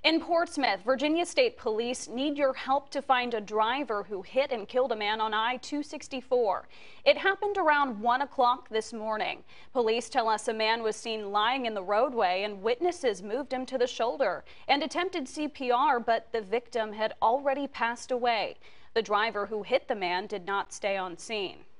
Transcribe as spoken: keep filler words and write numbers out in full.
In Portsmouth, Virginia State Police need your help to find a driver who hit and killed a man on I two sixty-four. It happened around one o'clock this morning. Police tell us a man was seen lying in the roadway and witnesses moved him to the shoulder and attempted C P R, but the victim had already passed away. The driver who hit the man did not stay on scene.